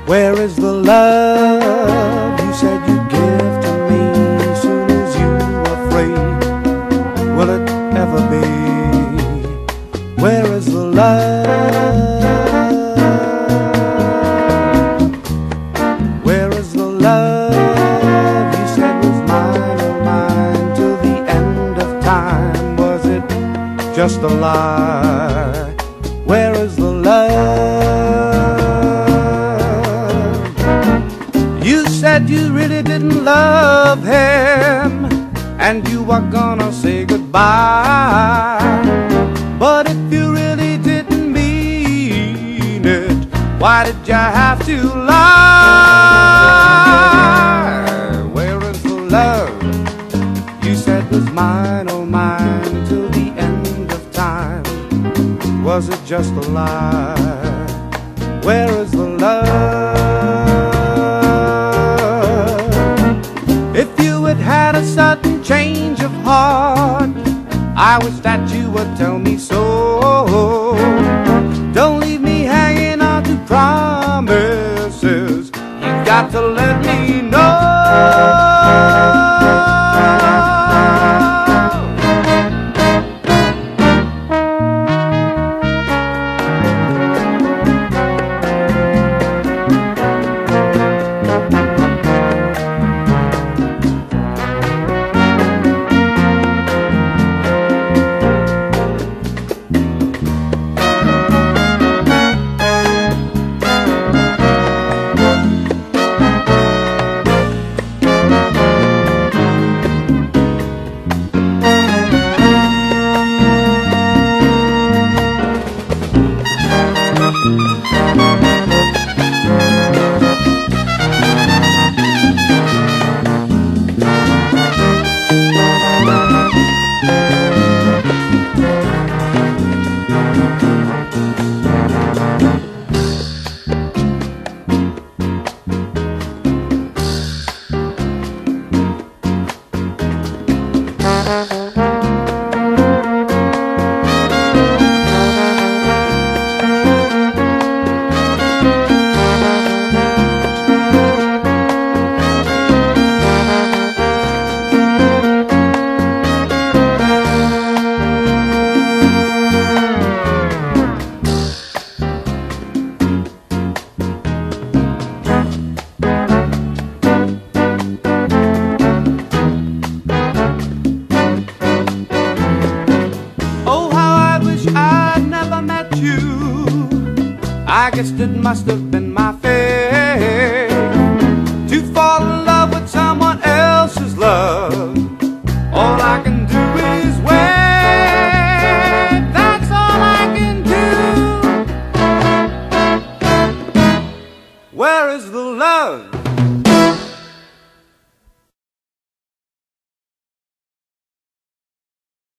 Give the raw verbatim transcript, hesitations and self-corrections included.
Where is the love you said you'd give to me soon as you were free? Will it ever be? Where is the love? Where is the love you said was mine, oh mine, till the end of time? Was it just a lie? Where is the love? You said you really didn't love him, and you were gonna say goodbye. But if you really didn't mean it, why did you have to lie? Where is the love you said was mine, oh mine, till the end of time? Was it just a lie? Where is the love? If you had had a sudden change of heart, I wish that you would tell me so. Don't leave me hanging on to promises. You've got to let me know. I guess it must have been my fate to fall in love with someone else's love. All I can do is wait. That's all I can do. Where is the love